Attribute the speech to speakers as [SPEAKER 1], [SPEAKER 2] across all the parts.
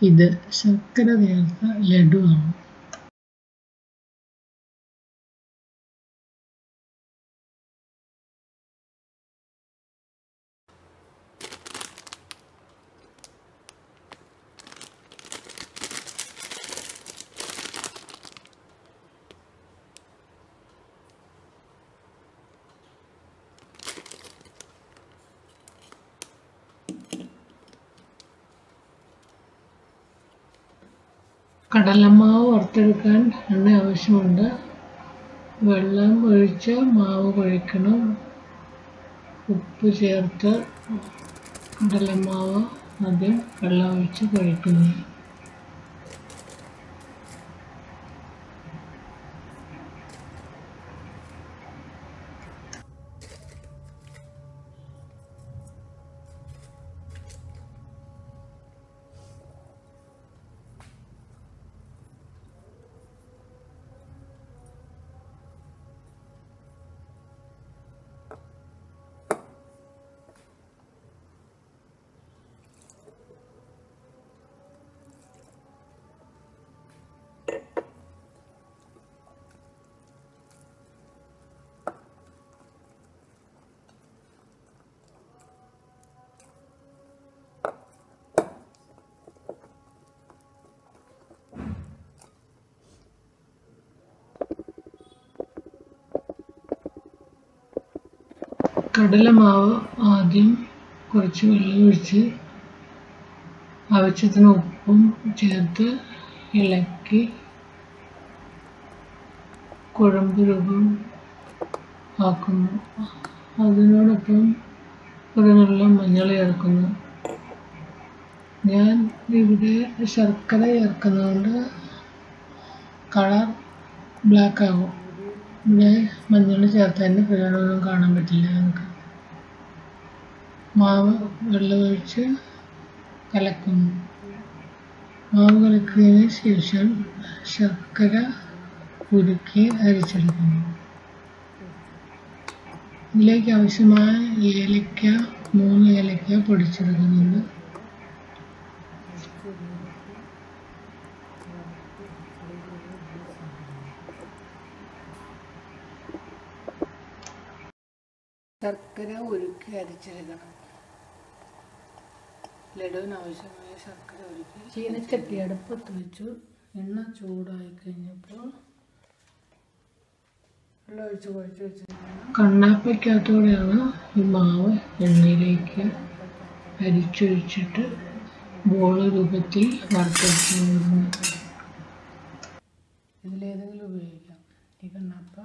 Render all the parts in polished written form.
[SPEAKER 1] ഇത് ശർക്കര ചേർത്ത ലഡുവാണ്. കടലമാവ് വറുത്തെടുക്കാൻ എണ്ണ ആവശ്യമുണ്ട്. വെള്ളം ഒഴിച്ച് മാവ് കുഴയ്ക്കണം. ഉപ്പ് ചേർത്ത് കടലമാവ് ആദ്യം വെള്ളം ഒഴിച്ച് കുഴയ്ക്കുന്നു. കടലമാവ് ആദ്യം കുറച്ച് വെള്ളം ഒഴിച്ച് ആവശ്യത്തിന് ഉപ്പും ചേർത്ത് ഇളക്കി കുഴമ്പ് രൂപം ആക്കുന്നു. അതിനോടൊപ്പം ഒരു നുള്ള മഞ്ഞൾ ചേർക്കുന്നു. ഞാൻ ഇവിടെ ശർക്കര ചേർക്കുന്നതുകൊണ്ട് കളർ ബ്ലാക്ക് ആകും. ഇവിടെ മഞ്ഞൾ ചേർത്തതിൻ്റെ പ്രയോജനമൊന്നും കാണാൻ പറ്റില്ല. നമുക്ക് മാവ് വെള്ളമൊഴിച്ച് കലക്കുന്നു. മാവ് കലക്കിയതിന് ശേഷം ശർക്കര ഉരുക്കി അരിച്ചെടുക്കുന്നു. ഇതിലേക്ക് ആവശ്യമായ ഏലക്ക 3 ഏലക്ക പൊടിച്ചെടുക്കുന്നുണ്ട്. ശർക്കര ഉരുക്കി അരിച്ചെടുക്കണം. ലഡുവിന് ആവശ്യമായ ശർക്കര ഉരുക്കി ചീനച്ചട്ടി അടുപ്പത്ത് വെച്ചു. എണ്ണ ചൂടായി കഴിഞ്ഞപ്പോൾ വെള്ളം ഒഴിച്ച് കുഴച്ച് വെച്ചിരിക്കണം. കണ്ണാപ്പയ്ക്കകത്തൂടെയാണ് ഈ മാവ് എണ്ണയിലേക്ക് അരിച്ചൊഴിച്ചിട്ട് ബോള് രൂപത്തിൽ വറുത്തെടുക്കുന്നത്. ഇതിലേതെങ്കിലും ഉപയോഗിക്കാം. ഈ കണ്ണാപ്പ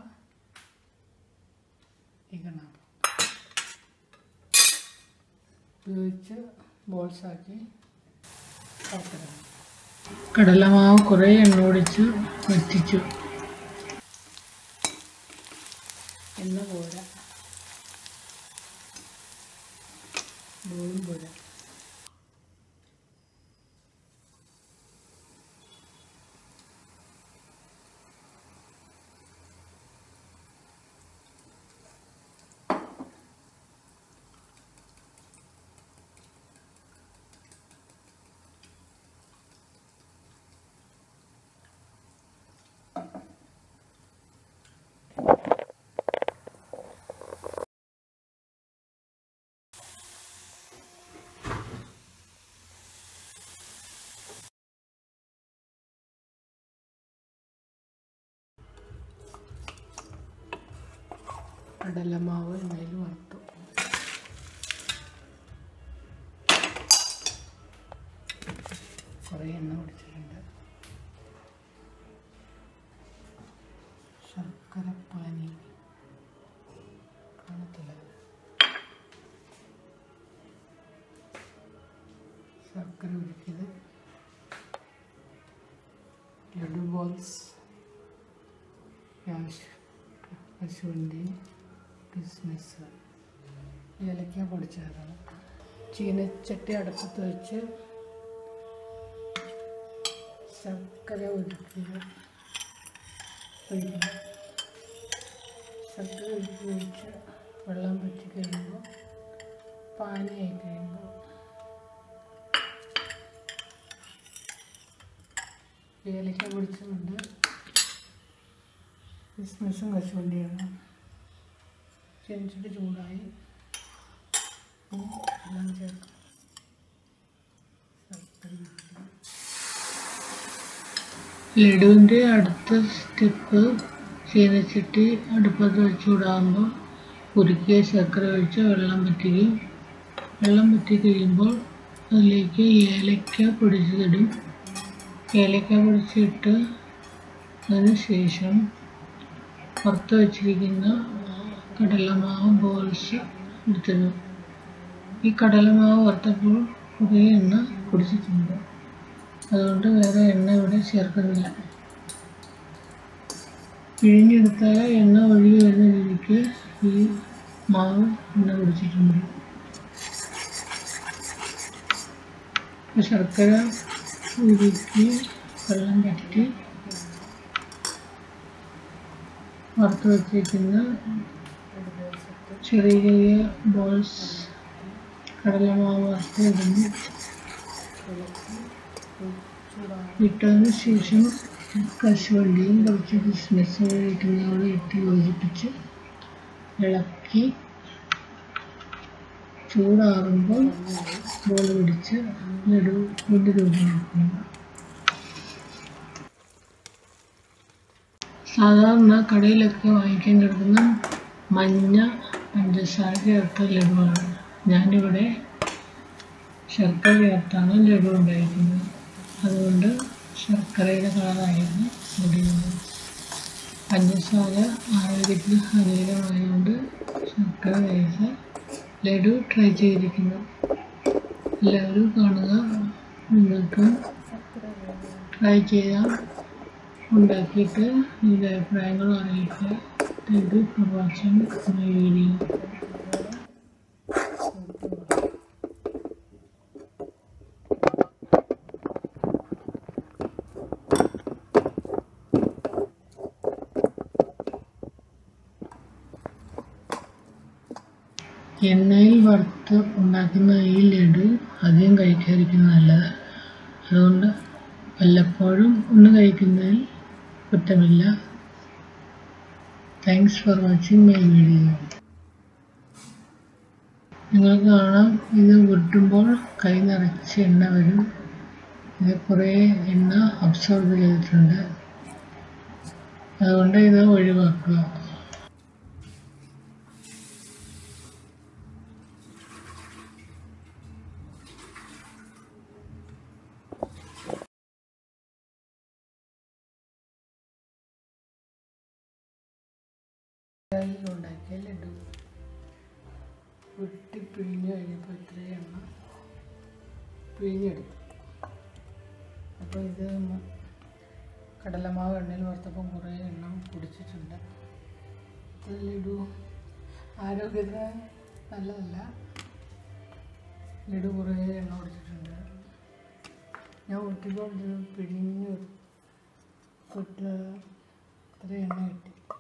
[SPEAKER 1] ഉപയോഗിച്ച് ബോൾസാക്കി വറുത്തെടുക്കണം. കടലമാവ് കുറേ എണ്ണ ഒഴിച്ച് വറ്റിച്ചു. എണ്ണ പോരാ, ബോളും പോരാ. കടലമാവ് എണ്ണയിൽ വറുത്തു. കുറേ എണ്ണ ഒഴിച്ചിട്ടുണ്ട്. ശർക്കരപ്പാനി കാണത്തില്ല. ശർക്കര ഉരുക്കിയത്, ലഡു ബോൾസ്, കശുവണ്ടി, കിസ്മിസ്, ഏലക്ക പൊടിച്ചതാണ്. ചീനച്ചട്ടി അടുപ്പത്ത് വെച്ച് ശർക്കര ഉരുക്കിയത് ഒഴിക്കണം. ശർക്കര ഉരുക്കി ഒഴിച്ച് വെള്ളം വറ്റി കഴിയുമ്പോൾ പാനിയായി കഴിയുമ്പോൾ ഏലക്ക പൊടിച്ചതുണ്ട്, കിസ്മിസും കശുവണ്ടിയാണ്. ചീനച്ചട്ടി ചൂടായി, എല്ലാം ചേർക്കാം. ലഡുവിൻ്റെ അടുത്ത സ്റ്റെപ്പ്, ചീനച്ചട്ടി അടുപ്പത്ത് വെച്ച് ചൂടാകുമ്പോൾ ഉരുക്കിയ ശർക്കര ഒഴിച്ച് വെള്ളം വറ്റിക്കും. വെള്ളം വറ്റി കഴിയുമ്പോൾ അതിലേക്ക് ഏലക്ക പൊടിച്ചതിടും. ഏലക്ക പൊടിച്ചിട്ട് അതിന് ശേഷം വറുത്ത് വച്ചിരിക്കുന്ന കടലമാവ് ബോൾസ് എടുത്തിടും. ഈ കടലമാവ് വറുത്തപ്പോൾ കുറേ എണ്ണ കുടിച്ചിട്ടുണ്ട്, അതുകൊണ്ട് വേറെ എണ്ണ ഇവിടെ ചേർക്കുന്നില്ല. പിഴിഞ്ഞെടുത്താൽ എണ്ണ ഒഴുകി വരുന്ന രീതിക്ക് ഈ മാവ് എണ്ണ കുടിച്ചിട്ടുണ്ട്. ശർക്കര ഉരുക്കി വെള്ളം വറ്റി വറുത്ത് വച്ചിരിക്കുന്ന ചെറിയ ചെറിയ ബോൾസ് കടലമാവ് വറുത്ത് ഇടുന്നു. ഇട്ടതിന് ശേഷം കശുവണ്ടിയും കുറച്ച് കിസ്മിസും ഇരിക്കുന്നതോടെ ഇട്ട് യോജിപ്പിച്ച് ഇളക്കി ചൂടാറുമ്പോൾ ബോൾ പിടിച്ച് ലഡു വലിയ രൂപമാക്കുന്നു. സാധാരണ കടയിലൊക്കെ വാങ്ങിക്കാൻ കിടക്കുന്ന മഞ്ഞ പഞ്ചസാര ചേർത്ത ലഡുവാണ്. ഞാനിവിടെ ശർക്കര ചേർത്താണ് ലഡു ഉണ്ടായിരിക്കുന്നത്, അതുകൊണ്ട് ശർക്കരയുടെ കളറായിരുന്നു ലഡുവിന്. പഞ്ചസാര ആരോഗ്യത്തിന് ഹാനികരമായതുകൊണ്ട് ശർക്കര ചേർത്ത് ലഡു ട്രൈ ചെയ്തിരിക്കുന്നു. എല്ലാവരും കാണുക, നിങ്ങൾക്കും ട്രൈ ചെയ്യാം. ഉണ്ടാക്കിയിട്ട് നിങ്ങളുടെ അഭിപ്രായങ്ങൾ അറിയിക്കുക. Thank you for watching my video. എണ്ണയിൽ വറുത്ത് ഉണ്ടാക്കുന്ന ഈ ലഡു അധികം കഴിക്കാതിരിക്കുന്നത് നല്ലത്. അതുകൊണ്ട് വല്ലപ്പോഴും ഒന്ന് കഴിക്കുന്നതിൽ കുറ്റമില്ല. Thanks for watching my video. നിങ്ങൾക്ക് കാണാം, ഇത് ഉരുട്ടുമ്പോൾ കൈ നിറച്ച് എണ്ണ വരും. ഇത് കുറേ എണ്ണ അബ്സോർബ് ചെയ്തിട്ടുണ്ട്, അതുകൊണ്ട് ഇത് ഒഴിവാക്കുക. ഉണ്ടാക്കിയ ലഡു ഉരുട്ടി പിഴിഞ്ഞ് കഴിഞ്ഞപ്പോൾ ഇത്രയും എണ്ണ പിഴിഞ്ഞെടുത്തു. അപ്പോൾ ഇത് കടലമാവ് എണ്ണയിൽ വറുത്തപ്പം കുറേ എണ്ണ കുടിച്ചിട്ടുണ്ട്. ലഡു ആരോഗ്യത്തിന് നല്ലതല്ല. ലഡു കുറേ എണ്ണ കുടിച്ചിട്ടുണ്ട്. ഞാൻ ഉരുട്ടിപ്പോൾ പിഴിഞ്ഞ് ഇത്രയും എണ്ണ കിട്ടി.